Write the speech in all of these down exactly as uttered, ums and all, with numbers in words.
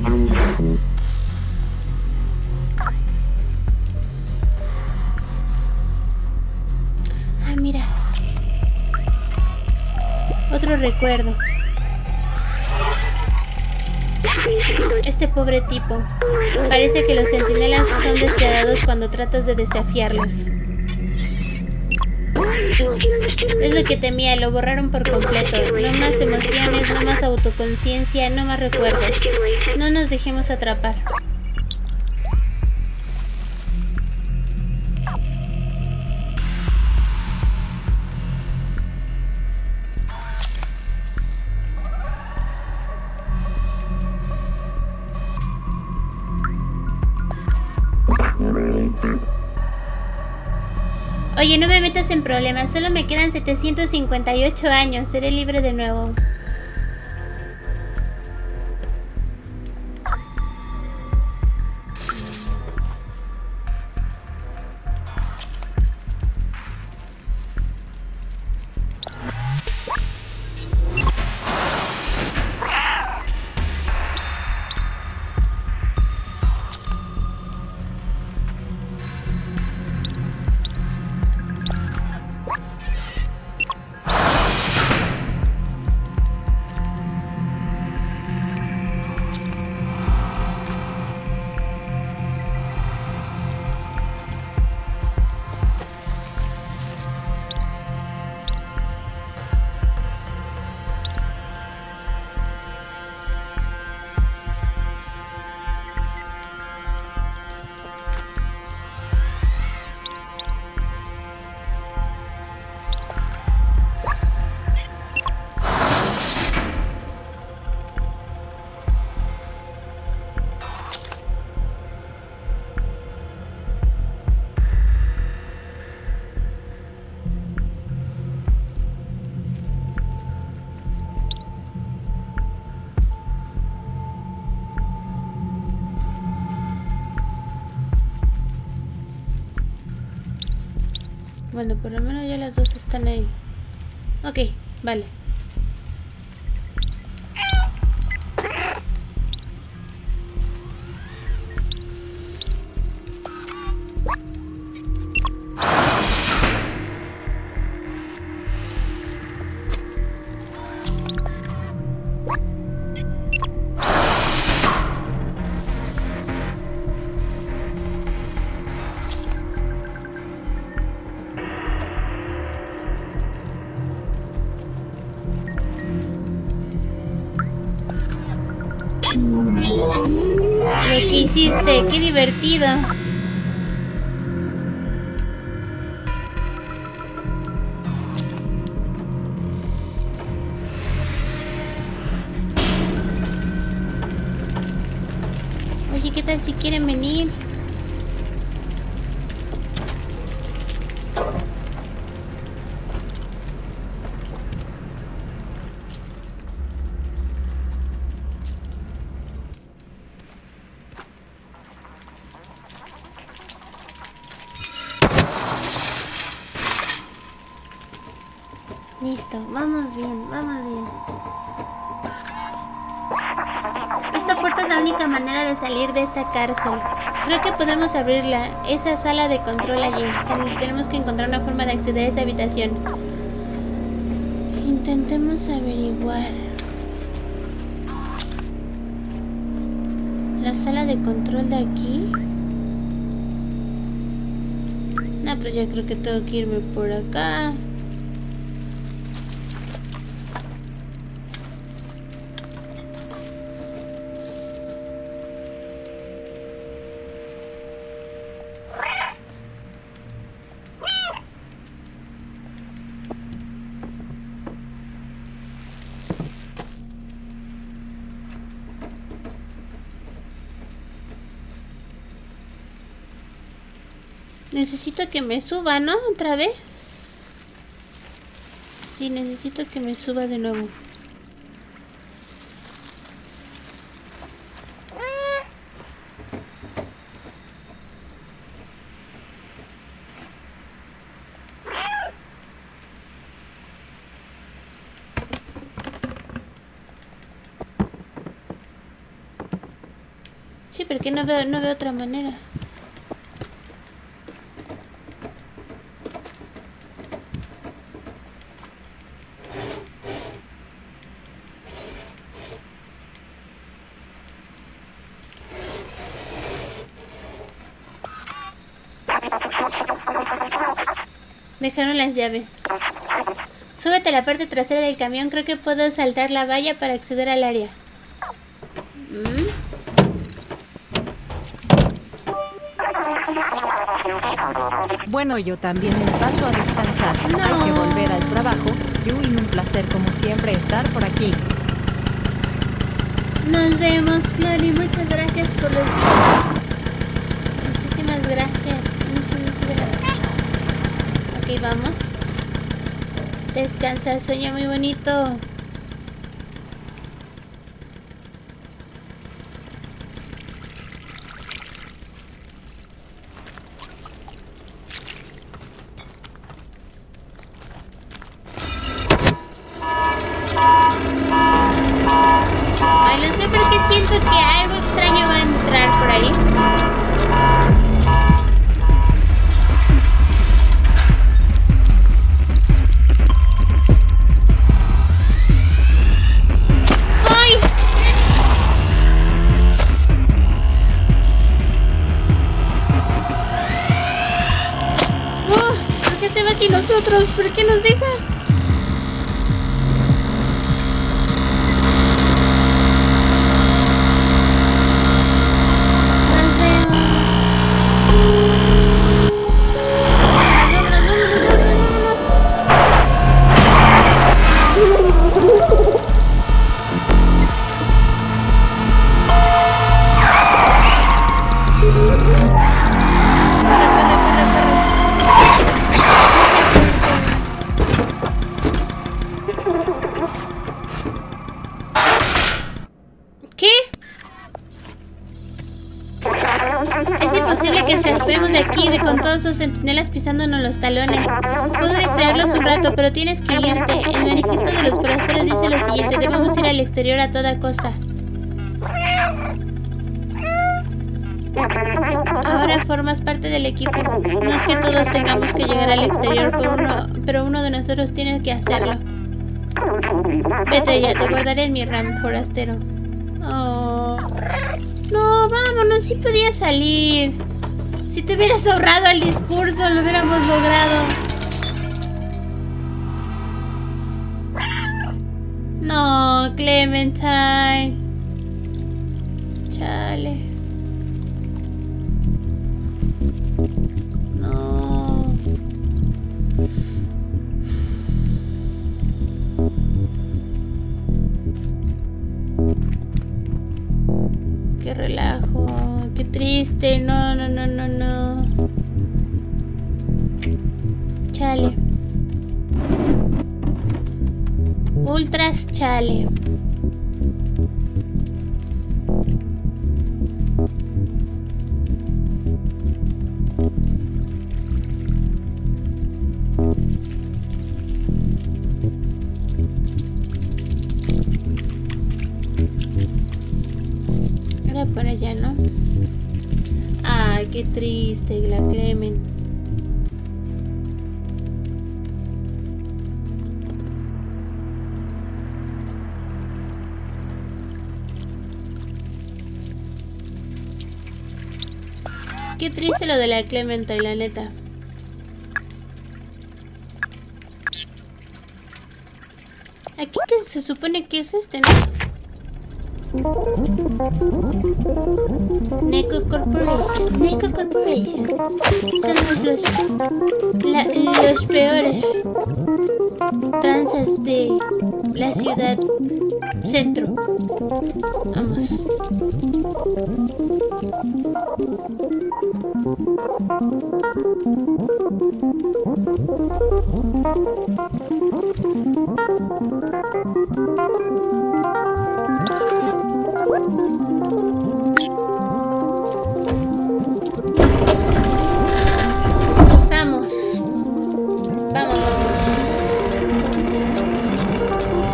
Ah, mira. Otro recuerdo. Este pobre tipo. Parece que los centinelas son despiadados cuando tratas de desafiarlos. Es lo que temía, lo borraron por completo. No más emociones, no más autoconciencia, no más recuerdos. No nos dejemos atrapar. Oye, no me metas en problemas, solo me quedan setecientos cincuenta y ocho años, seré libre de nuevo. Bueno, por lo menos ya las dos están ahí. Ok, vale. Lo que hiciste, qué divertido. Oye, ¿qué tal si quieren venir? Listo, vamos bien, vamos bien. Esta puerta es la única manera de salir de esta cárcel. Creo que podemos abrirla. Esa sala de control allí. Ten- tenemos que encontrar una forma de acceder a esa habitación. Intentemos averiguar. La sala de control de aquí. No, pues ya creo que tengo que irme por acá. Necesito que me suba, ¿no? ¿Otra vez? Sí, necesito que me suba de nuevo. porque no veo, no veo otra manera. Dejaron las llaves. Súbete a la parte trasera del camión. Creo que puedo saltar la valla para acceder al área. ¿Mm? Bueno, yo también me paso a descansar. No. Hay que volver al trabajo. Yui, un placer como siempre estar por aquí. Nos vemos, Clori. Muchas gracias por los videos. Muchísimas gracias. Muchas, muchas gracias. Ok, vamos. Descansa, sueña muy bonito. Ay, no sé por qué siento que algo extraño va a entrar por ahí. ¡Ay! Oh, ¿por qué se va sin nosotros? ¿Por qué nos deja? Sus centinelas pisándonos los talones. Puedo distraerlos un rato, pero tienes que irte. El manifiesto de los forasteros dice lo siguiente: debemos ir al exterior a toda costa. Ahora formas parte del equipo. No es que todos tengamos que llegar al exterior, por uno, pero uno de nosotros tiene que hacerlo. Vete ya, te guardaré en mi RAM, forastero. Oh. No, vámonos, sí podía salir. Si te hubieras ahorrado el discurso, lo hubiéramos logrado. No, Clementine. Chale. No. Qué relajo. Qué triste. No, no, no, no, no. Chale. Ultras chale. Era por allá, ¿no? Ay, qué triste, la Clemen. Qué triste lo de la Clementine, la neta. Aquí que se supone que es este, ¿no? Neko Corporation. Neko Corporation. Somos los, la, los peores tranzas de la ciudad centro. Vamos. Vamos. Vamos.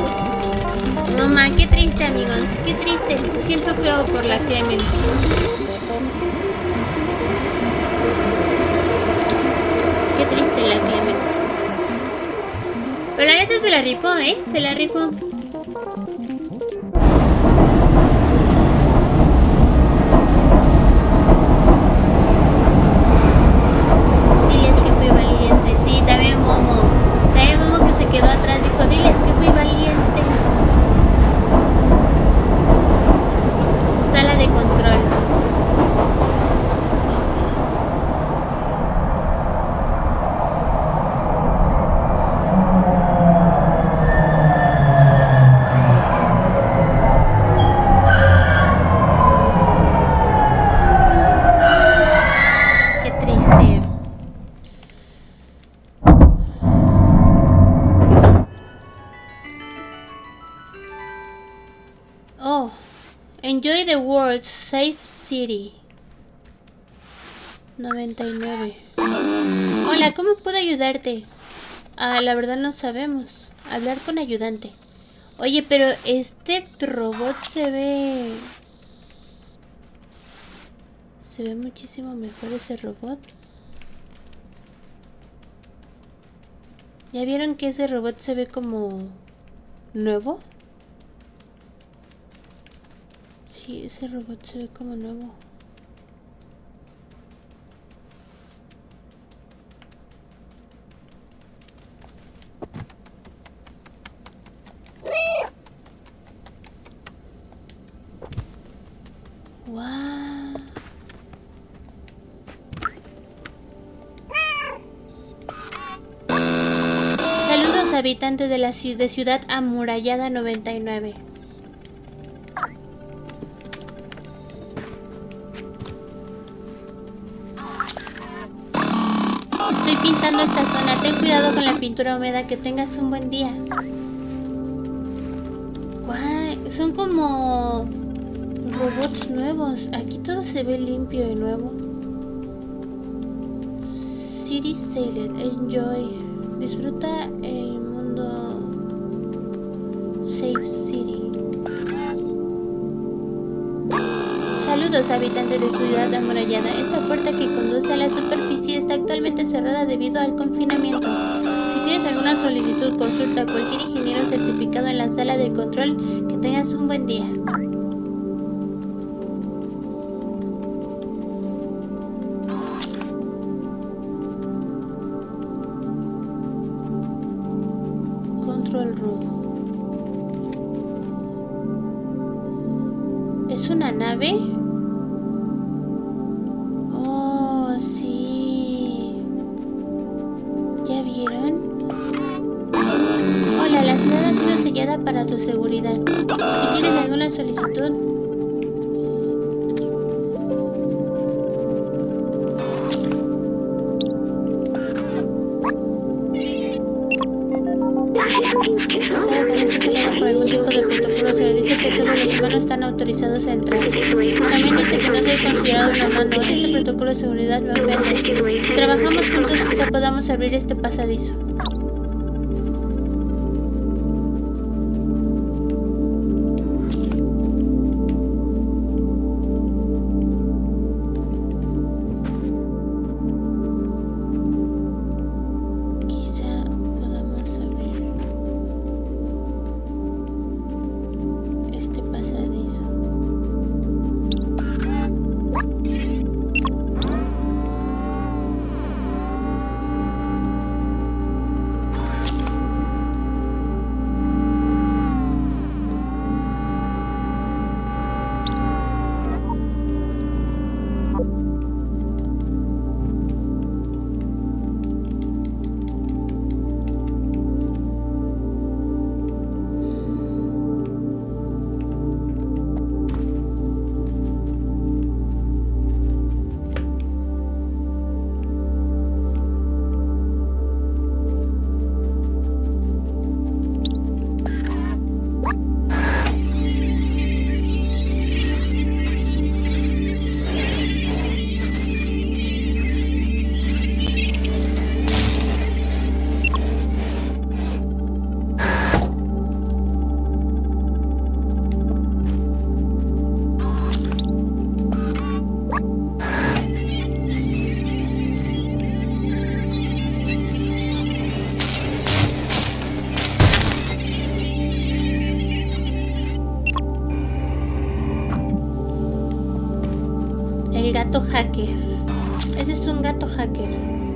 Mamá, qué triste, amigos. Qué triste. Siento feo por la Clemen. triste la Clemen. Pero la neta se la rifó, ¿eh? Se la rifó. Diles que fui valiente. Sí, también Momo. También Momo que se quedó atrás dijo, diles que fui valiente. Sala de control. Enjoy the world, Safe City. noventa y nueve. Hola, ¿cómo puedo ayudarte? Ah, la verdad no sabemos. Hablar con ayudante. Oye, pero este robot se ve... Se ve muchísimo mejor ese robot. ¿Ya vieron que ese robot se ve como... nuevo? Sí, ese robot se ve como nuevo. Wow. Saludos habitantes de la ciudad, de Ciudad Amurallada noventa y nueve. Estoy pintando esta zona. Ten cuidado con la pintura húmeda. Que tengas un buen día. Guay, son como robots nuevos. Aquí todo se ve limpio y nuevo. City Sailor. Enjoy. Disfruta el mundo. Safe City. Saludos habitantes de Ciudad Amurallada. Esta puerta que conduce a la superficie está actualmente cerrada debido al confinamiento. Si tienes alguna solicitud, consulta a cualquier ingeniero certificado en la sala de control. Que tengas un buen día. Control room. ¿Es una nave? Oh, sí. ¿Ya vieron? Hola, la ciudad ha sido sellada para tu seguridad. Si tienes alguna solicitud... Por algún tipo de protocolo se le dice que solo los humanos están autorizados a entrar. También dice que no soy considerado un humano. Este protocolo de seguridad me ofende. Si trabajamos juntos quizá podamos abrir este pasadizo. hacker. Ese es un gato hacker.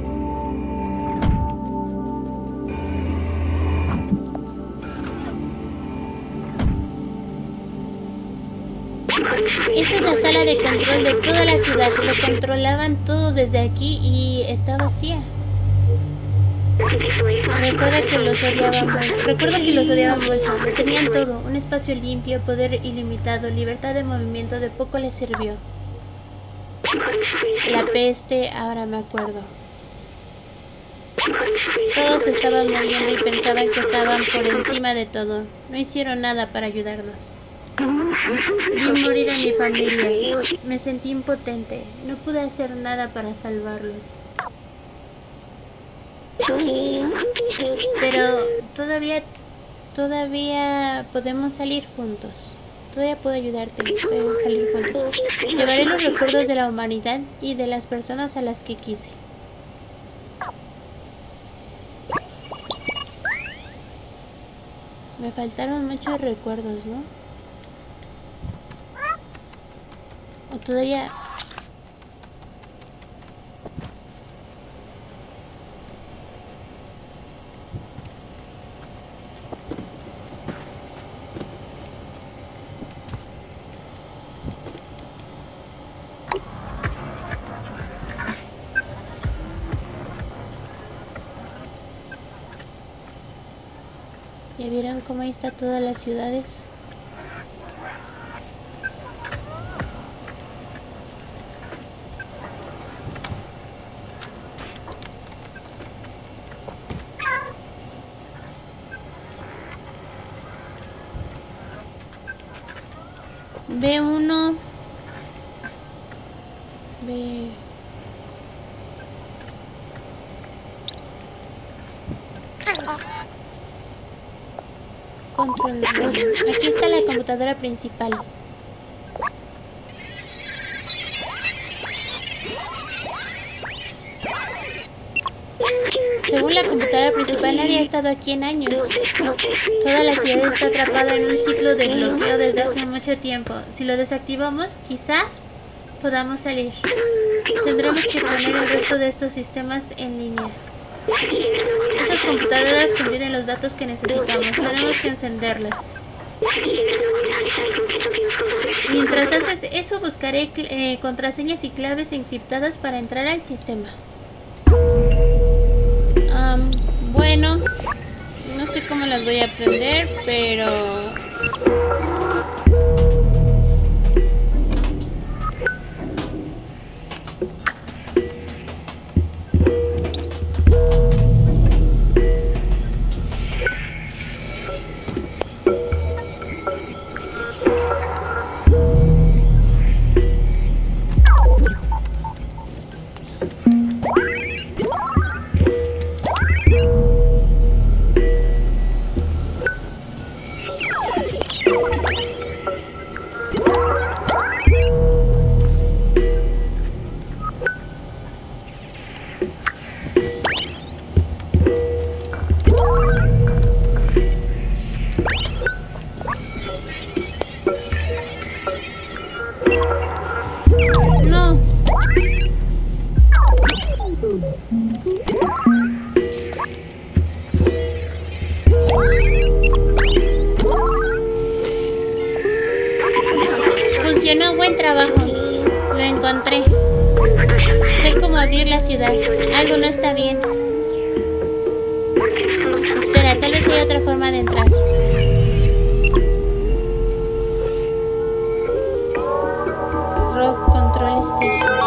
Esta es la sala de control de toda la ciudad. Lo controlaban todo desde aquí y está vacía. Recuerda que los odiaban mucho. Recuerdo que los odiaban mucho. Lo tenían todo. Un espacio limpio, poder ilimitado, libertad de movimiento. De poco les sirvió. La peste, ahora me acuerdo. Todos estaban muriendo y pensaban que estaban por encima de todo. No hicieron nada para ayudarnos. Vi morir a mi familia. Me sentí impotente. No pude hacer nada para salvarlos. Pero todavía, todavía podemos salir juntos. Todavía puedo ayudarte. Puedo salir juntos. Llevaré los recuerdos de la humanidad y de las personas a las que quise. Me faltaron muchos recuerdos, ¿no? O todavía... ¿Ya vieron cómo ahí está todas las ciudades? B uno. B... Control room. Aquí está la computadora principal. Según la computadora principal, nadie ha estado aquí en años. Toda la ciudad está atrapada en un ciclo de bloqueo desde hace mucho tiempo. Si lo desactivamos, quizá podamos salir. Tendremos que poner el resto de estos sistemas en línea. Estas computadoras contienen los datos que necesitamos. Tenemos que encenderlas. Mientras haces eso, buscaré eh, contraseñas y claves encriptadas para entrar al sistema. Um, bueno, no sé cómo las voy a aprender, pero... Funcionó, buen trabajo. Lo encontré. Sé cómo abrir la ciudad. Algo no está bien. Espera, tal vez hay otra forma de entrar. Rough Control Station.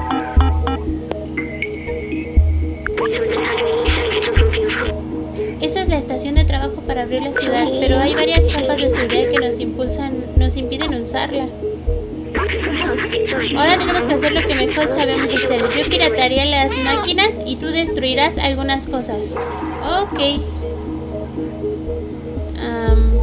Esa es la estación de trabajo para abrir la ciudad, pero hay varias capas de seguridad que nos impulsan, nos impiden usarla. Ahora tenemos que hacer lo que mejor sabemos hacer. Yo piratearé las máquinas y tú destruirás algunas cosas. Ok. Um...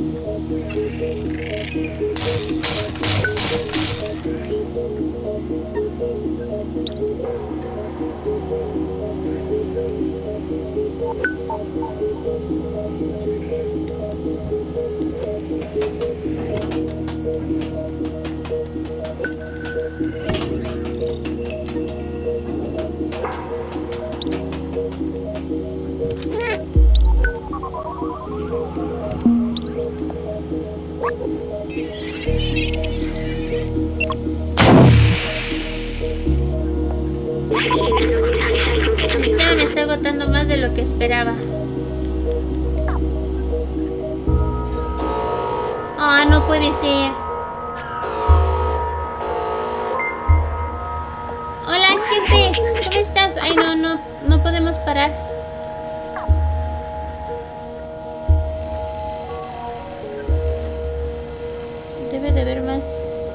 El sistema me está agotando más de lo que esperaba. Ah, oh, no puede ser. Hola, jefe. ¿Cómo estás? Ay, no, no, no podemos parar. Debe de haber más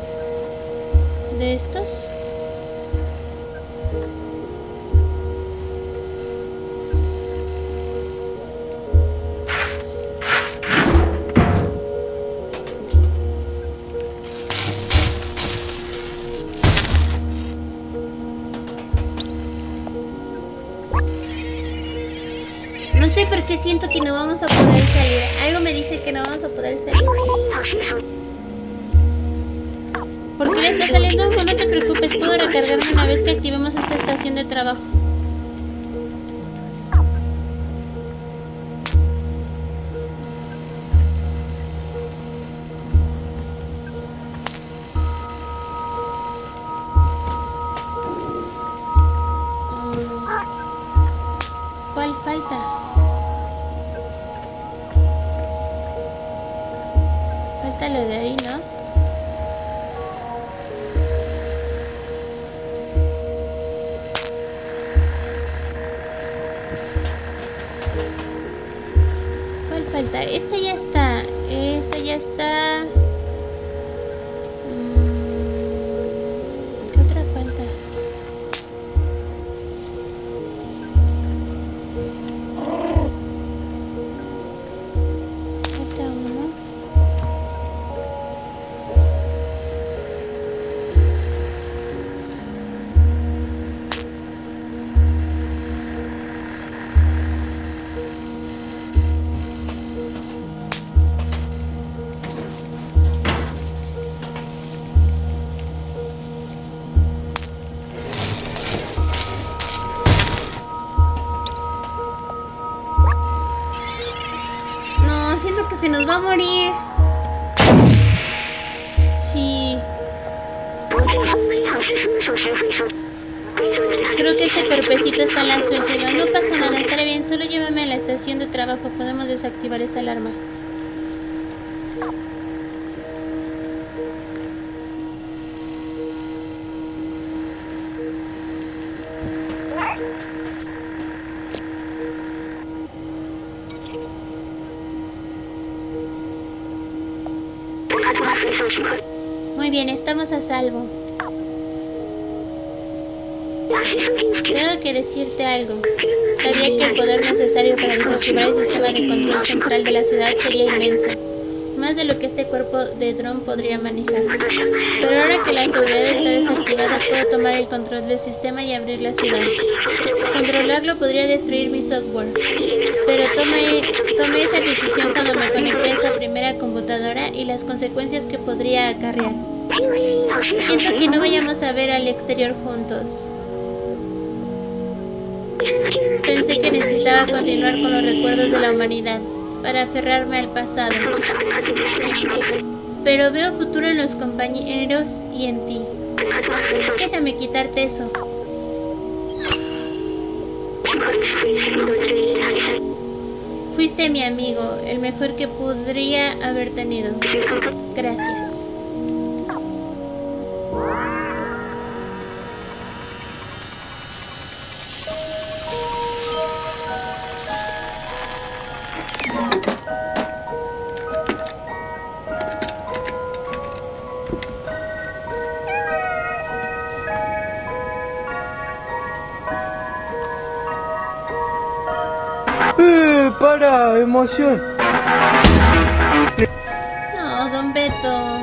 de estos. No sé por qué siento que no vamos a poder salir. Algo me dice que no vamos a poder salir. ¿Por qué le está saliendo? No, no te preocupes, puedo recargarme una vez que activemos esta estación de trabajo. ¿Cuál falta? Falta lo de ahí, ¿no? ¿Cuál falta? Esta ya está. Esta ya está. ¿Qué otra falta? Falta uno. No, siento que se nos va a morir. Sí. Creo que este cuerpecito está en la suelta. No pasa nada, estará bien. Solo llévame a la estación de trabajo. Podemos desactivar esa alarma. Muy bien, estamos a salvo. Tengo que decirte algo. Sabía que el poder necesario para desactivar el sistema de control central de la ciudad sería inmenso. Más de lo que este cuerpo de dron podría manejar. Pero ahora que la seguridad está desactivada, puedo tomar el control del sistema y abrir la ciudad. Controlarlo podría destruir mi software. Pero tomé, tomé esa decisión cuando me conecté a esa primera computadora y las consecuencias que podría acarrear. Siento que no vayamos a ver al exterior juntos. Pensé que necesitaba continuar con los recuerdos de la humanidad, para aferrarme al pasado. Pero veo futuro en los compañeros y en ti. Déjame quitarte eso. Fuiste mi amigo, el mejor que podría haber tenido. Gracias. ¡Eh! ¡Para! ¡Emoción! quieto.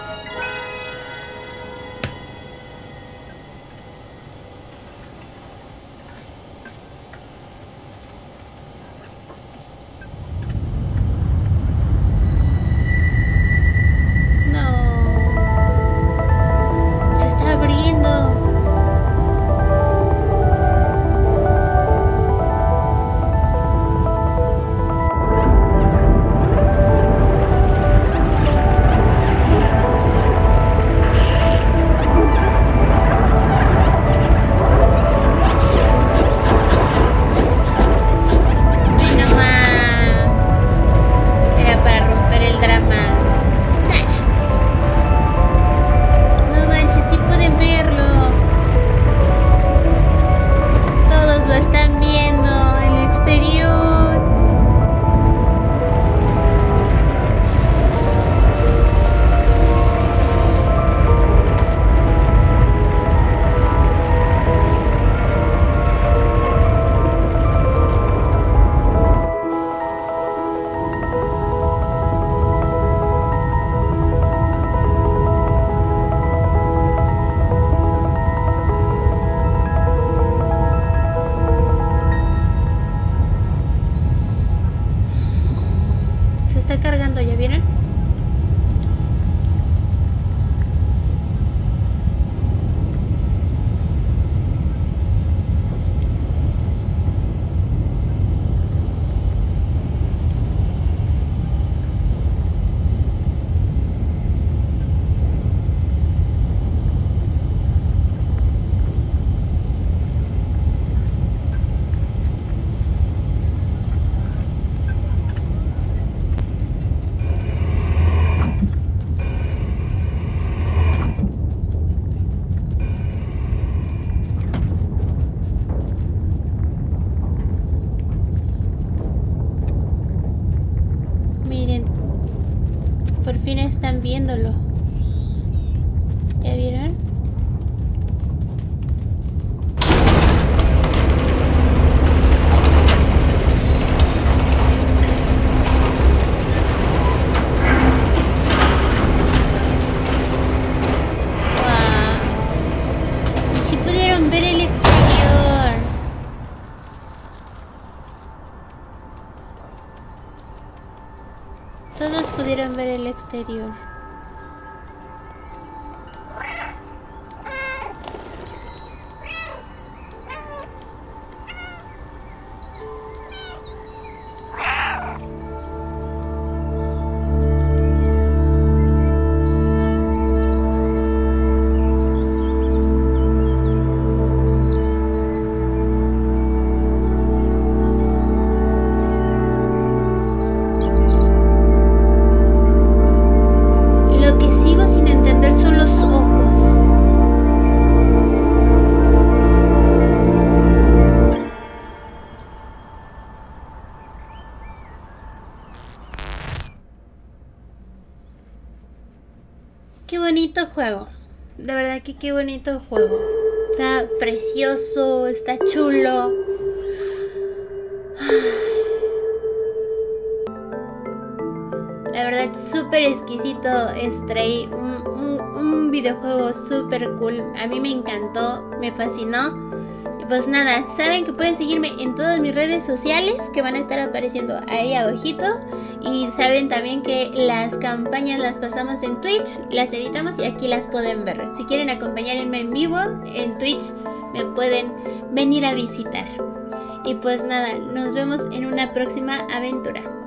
Están viéndolo. ¿Ya vieron? Wow. Y si pudieron ver el exterior. Todos pudieron ver el exterior. Qué bonito juego. De verdad que qué bonito juego. Está precioso, está chulo. La verdad, súper exquisito. Stray, un, un, un videojuego súper cool. A mí me encantó, me fascinó. Y pues nada, saben que pueden seguirme en todas mis redes sociales que van a estar apareciendo ahí abajito. Y saben también que las campañas las pasamos en Twitch, las editamos y aquí las pueden ver. Si quieren acompañarme en vivo en Twitch, me pueden venir a visitar. Y pues nada, nos vemos en una próxima aventura.